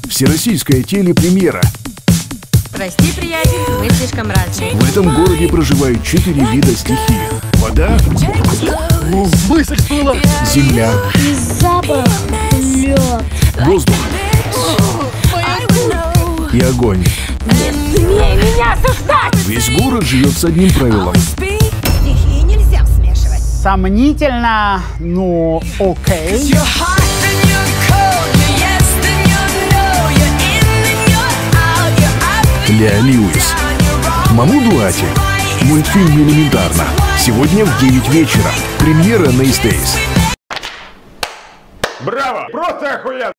Всероссийская телепремьера. Прости, приятель, мы слишком мрачные. В этом городе проживают 4 вида стихий. Вода, Мысль всплыла. земля, И запах лед. воздух и огонь. Не смей меня осуждать! Весь город живет с одним правилом. Стихии нельзя смешивать. Сомнительно, ну окей. Леа Льюис. Мамуду Ати. Мультфильм «Элементарно». Сегодня в 9 вечера. Премьера на СТС. Браво! Просто охуенно!